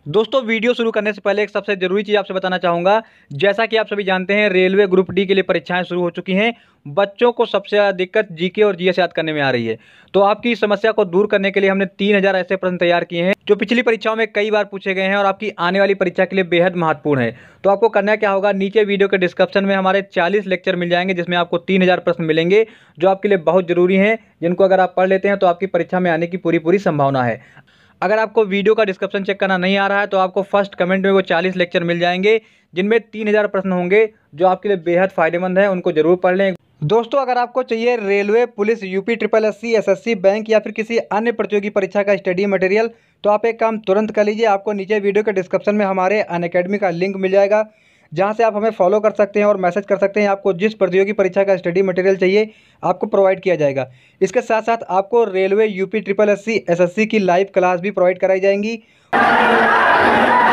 दोस्तों वीडियो शुरू करने से पहले एक सबसे ज़रूरी चीज़ आपसे बताना चाहूँगा। जैसा कि आप सभी जानते हैं रेलवे ग्रुप डी के लिए परीक्षाएं शुरू हो चुकी हैं। बच्चों को सबसे ज़्यादा दिक्कत जीके और जीएस याद करने में आ रही है। तो आपकी इस समस्या को दूर करने के लिए हमने 3000 ऐसे प्रश्न तैयार किए हैं जो पिछली परीक्षाओं में कई बार पूछे गए हैं और आपकी आने वाली परीक्षा के लिए बेहद महत्वपूर्ण है। तो आपको करना क्या होगा, नीचे वीडियो के डिस्क्रिप्शन में हमारे 40 लेक्चर मिल जाएंगे जिसमें आपको 3000 प्रश्न मिलेंगे जो आपके लिए बहुत ज़रूरी हैं, जिनको अगर आप पढ़ लेते हैं तो आपकी परीक्षा में आने की पूरी संभावना है। अगर आपको वीडियो का डिस्क्रिप्शन चेक करना नहीं आ रहा है तो आपको फर्स्ट कमेंट में वो 40 लेक्चर मिल जाएंगे जिनमें 3000 प्रश्न होंगे जो आपके लिए बेहद फ़ायदेमंद है, उनको जरूर पढ़ लें। दोस्तों अगर आपको चाहिए railway, police, UP triple SC, SSC, bank या फिर किसी अन्य प्रतियोगी परीक्षा का स्टडी मटेरियल, तो आप एक काम तुरंत कर लीजिए। आपको नीचे वीडियो के डिस्क्रिप्शन में हमारे अनअकैडमी का लिंक मिल जाएगा जहां से आप हमें फॉलो कर सकते हैं और मैसेज कर सकते हैं। आपको जिस प्रतियोगी परीक्षा का स्टडी मटेरियल चाहिए आपको प्रोवाइड किया जाएगा। इसके साथ साथ आपको railway, UP triple SC, SSC की लाइव क्लास भी प्रोवाइड कराई जाएंगी।